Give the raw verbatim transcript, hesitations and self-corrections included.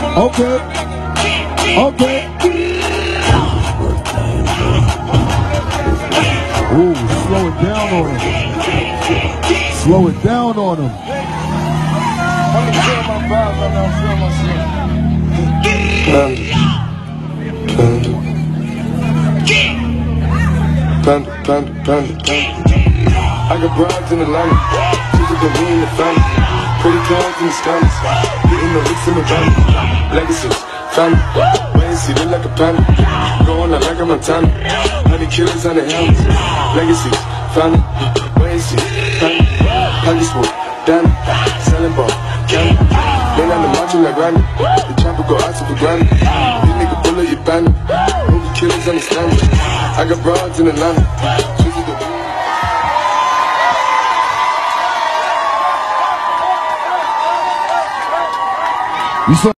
Okay. Okay. Ooh, slow it down on him. Slow it down on him. I'm gonna feel my vibes right now. I'm feeling myself. Panda, panda, panda, panda. I got broads in Atlanta. She's got me in the family. Pretty cards in the scammers. Getting the licks in the van. Legacies, family. Wait and see, look like a panda. Going out like a Montana. Honey killers on the helmets. Legacies, family. Wait and see, family. Pockets full, Danny. Selling ball, candy. Then I'm the macho like Randy. The chopper go out to the granny. This nigga pull up your bandit. Movie killers understand it. I got broads in Atlanta. She's a good You saw